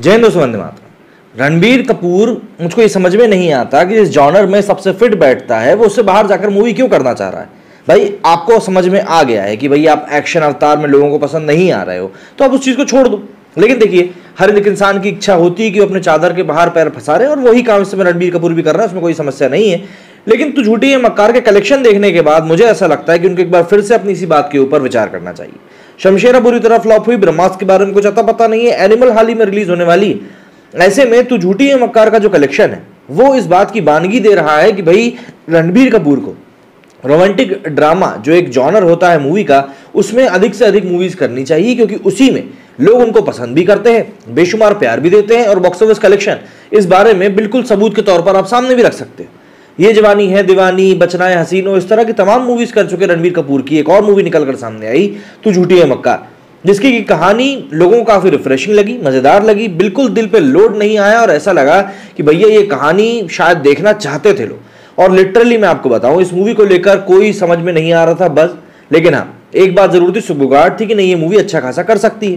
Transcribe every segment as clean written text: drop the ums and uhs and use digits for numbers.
जय हिंद दोस्तों, वंदे मातरम। रणबीर कपूर, मुझको ये समझ में नहीं आता कि जिस जॉनर में सबसे फिट बैठता है वो उससे बाहर जाकर मूवी क्यों करना चाह रहा है। भाई आपको समझ में आ गया है कि भाई आप एक्शन अवतार में लोगों को पसंद नहीं आ रहे हो तो आप उस चीज़ को छोड़ दो। लेकिन देखिए, हर एक इंसान की इच्छा होती है कि वो अपने चादर के बाहर पैर फंसा रहे, और वही काम इस समय रणबीर कपूर भी कर रहा है, उसमें कोई समस्या नहीं है। लेकिन तू झूठी है मक्कार के कलेक्शन देखने के बाद मुझे ऐसा लगता है कि उनको एक बार फिर से अपनी इसी बात के ऊपर विचार करना चाहिए। शमशेरा बुरी तरह फ्लॉप हुई, ब्रह्मास्त्र के बारे में कुछ अता पता नहीं है, एनिमल हाल ही में रिलीज होने वाली है। ऐसे में तू झूठी है मक्कार का जो कलेक्शन है वो इस बात की बानगी दे रहा है कि भाई रणबीर कपूर को रोमांटिक ड्रामा जो एक जॉनर होता है मूवी का, उसमें अधिक से अधिक मूवीज करनी चाहिए, क्योंकि उसी में लोग उनको पसंद भी करते हैं, बेशुमार प्यार भी देते हैं, और बॉक्स ऑफिस कलेक्शन इस बारे में बिल्कुल सबूत के तौर पर आप सामने भी रख सकते हैं। ये जवानी है दीवानी, बचना है हसीनो, इस तरह की तमाम मूवीज कर चुके रणबीर कपूर की एक और मूवी निकल कर सामने आई, तू झूठी है मक्कार, जिसकी की कहानी लोगों को काफी रिफ्रेशिंग लगी, मजेदार लगी, बिल्कुल दिल पे लोड नहीं आया, और ऐसा लगा कि भैया ये कहानी शायद देखना चाहते थे लोग। और लिटरली मैं आपको बताऊं, इस मूवी को लेकर कोई समझ में नहीं आ रहा था बस, लेकिन हाँ एक बात जरूर थी, सुगबुगाहट थी कि नहीं ये मूवी अच्छा खासा कर सकती है।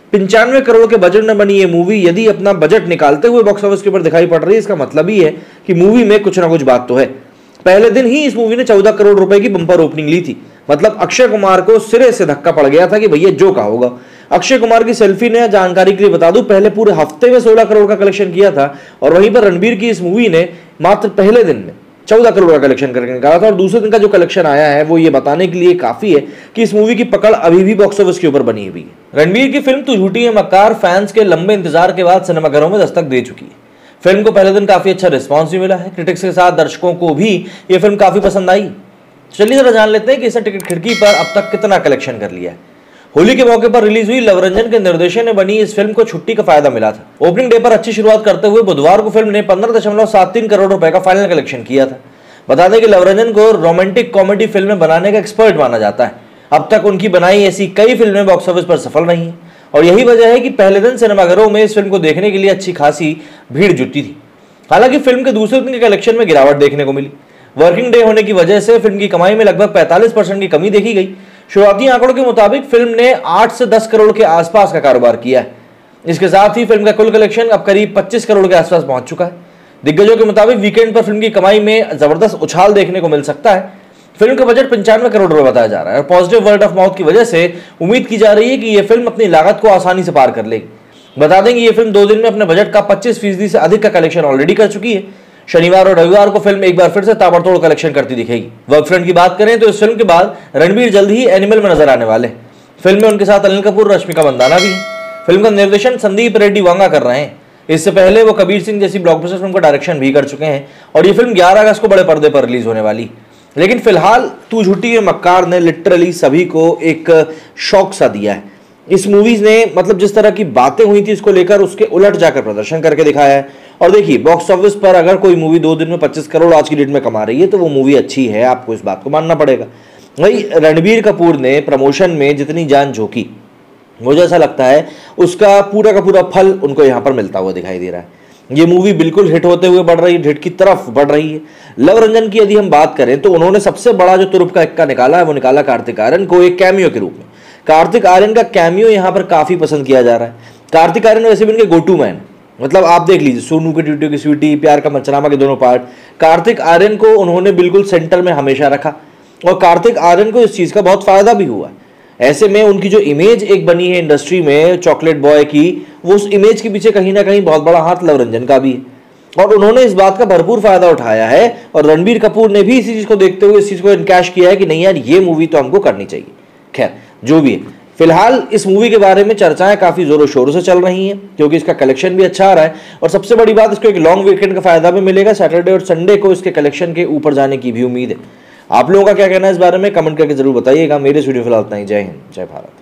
95 करोड़ के बजट में बनी ये मूवी यदि अपना बजट निकालते हुए बॉक्स ऑफिस के ऊपर दिखाई पड़ रही है, इसका मतलब ही है कि मूवी में कुछ ना कुछ बात तो है। पहले दिन ही इस मूवी ने 14 करोड़ रुपए की बंपर ओपनिंग ली थी, मतलब अक्षय कुमार को सिरे से धक्का पड़ गया था कि भैया जो का होगा। अक्षय कुमार की सेल्फी ने, जानकारी के लिए बता दूं, पहले पूरे हफ्ते में 16 करोड़ का कलेक्शन किया था, और वहीं पर रणबीर की इस मूवी ने मात्र पहले दिन में 14 करोड़ का कलेक्शन करके निकाला था। और दूसरे दिन का जो कलेक्शन आया है वो ये बताने के लिए काफी है कि इस मूवी की पकड़ अभी भी बॉक्स ऑफिस के ऊपर बनी हुई है। रणबीर की फिल्म तू झूठी है मक्कार फैंस के लंबे इंतजार के बाद सिनेमाघरों में दस्तक दे चुकी है। फिल्म को पहले दिन काफी अच्छा रिस्पॉन्स भी मिला है, क्रिटिक्स के साथ दर्शकों को भी ये फिल्म काफी पसंद आई। चलिए जरा जान लेते हैं कि इसे टिकट खिड़की पर अब तक कितना कलेक्शन कर लिया है। होली के मौके पर रिलीज हुई लवरंजन के निर्देशन में बनी इस फिल्म को छुट्टी का फायदा मिला था। ओपनिंग डे पर अच्छी शुरुआत करते हुए बुधवार को फिल्म ने 15.73 करोड़ रुपए का फाइनल कलेक्शन किया था। बता दें कि लवरंजन को रोमांटिक कॉमेडी फिल्में बनाने का एक्सपर्ट माना जाता है। अब तक उनकी बनाई ऐसी कई फिल्में बॉक्स ऑफिस पर सफल रही हैं, और यही वजह है कि पहले दिन सिनेमाघरों में इस फिल्म को देखने के लिए अच्छी खासी भीड़ जुटी थी। हालांकि फिल्म के दूसरे दिन के कलेक्शन में गिरावट देखने को मिली। वर्किंग डे होने की वजह से फिल्म की कमाई में लगभग 45% की कमी देखी गई। शुरुआती आंकड़ों के मुताबिक फिल्म ने 8 से 10 करोड़ के आसपास का कारोबार किया है। इसके साथ ही फिल्म का कुल कलेक्शन अब करीब 25 करोड़ के आसपास पहुंच चुका है। दिग्गजों के मुताबिक वीकेंड पर फिल्म की कमाई में जबरदस्त उछाल देखने को मिल सकता है। फिल्म का बजट 95 करोड़ रुपए बताया जा रहा है, और पॉजिटिव वर्ड ऑफ माउथ की वजह से उम्मीद की जा रही है कि यह फिल्म अपनी लागत को आसानी से पार कर लेगी। बता दें कि यह फिल्म 2 दिन में अपने बजट का 25% से अधिक का कलेक्शन ऑलरेडी कर चुकी है। शनिवार और रविवार को फिल्म एक बार फिर से ताबड़तोड़ कलेक्शन करती दिखेगी। वर्क फ्रंट की बात करें तो इस फिल्म के बाद रणबीर जल्द ही एनिमल में नजर आने वाले हैं। फिल्म में उनके साथ अनिल कपूर, रश्मिका मंदाना भी है। फिल्म का निर्देशन संदीप रेड्डी वांगा कर रहे हैं। इससे पहले वो कबीर सिंह जैसी ब्लॉकबस्टर फिल्म का डायरेक्शन भी कर चुके हैं, और ये फिल्म 11 अगस्त को बड़े पर्दे पर रिलीज होने वाली। लेकिन फिलहाल तू झूठी है मक्कार ने लिटरली सभी को एक शौक सा दिया है। इस मूवीज ने मतलब जिस तरह की बातें हुई थी इसको लेकर उसके उलट जाकर प्रदर्शन करके दिखाया है। और देखिए, बॉक्स ऑफिस पर अगर कोई मूवी 2 दिन में 25 करोड़ आज की डेट में कमा रही है तो वो मूवी अच्छी है, आपको इस बात को मानना पड़ेगा। वही रणबीर कपूर ने प्रमोशन में जितनी जान झोंकी, मुझे ऐसा लगता है उसका पूरा का पूरा फल उनको यहाँ पर मिलता हुआ दिखाई दे रहा है। ये मूवी बिल्कुल हिट होते हुए बढ़ रही है, हिट की तरफ बढ़ रही है। लवरंजन की यदि हम बात करें तो उन्होंने सबसे बड़ा जो तुरुप का इक्का निकाला है वो निकाला कार्तिक आर्यन को एक कैमियो के रूप में। कार्तिक आर्यन का कैमियो यहाँ पर काफी पसंद किया जा रहा है। कार्तिक आर्यन वैसे भी उनके गो टू मैन, मतलब आप देख लीजिए सोनू की ट्यूटी की स्वीटी, प्यार का मंचनामा के दोनों पार्ट, कार्तिक आर्यन को उन्होंने बिल्कुल सेंटर में हमेशा रखा, और कार्तिक आर्यन को इस चीज का बहुत फायदा भी हुआ है। ऐसे में उनकी जो इमेज एक बनी है इंडस्ट्री में चॉकलेट बॉय की, वो उस इमेज के पीछे कहीं ना कहीं बहुत बड़ा हाथ लवरंजन का भी है, और उन्होंने इस बात का भरपूर फायदा उठाया है। और रणबीर कपूर ने भी इसी चीज को देखते हुए इस चीज को इनकैश किया है कि नहीं यार ये मूवी तो हमको करनी चाहिए। खैर जो भी है, फिलहाल इस मूवी के बारे में चर्चाएं काफी जोरों शोरों से चल रही हैं, क्योंकि इसका कलेक्शन भी अच्छा आ रहा है, और सबसे बड़ी बात इसको एक लॉन्ग वीकेंड का फायदा भी मिलेगा। सैटरडे और संडे को इसके कलेक्शन के ऊपर जाने की भी उम्मीद है। आप लोगों का क्या कहना है इस बारे में कमेंट करके जरूर बताइएगा। मेरे वीडियो फिलहाल इतना ही। जय हिंद, जय भारत।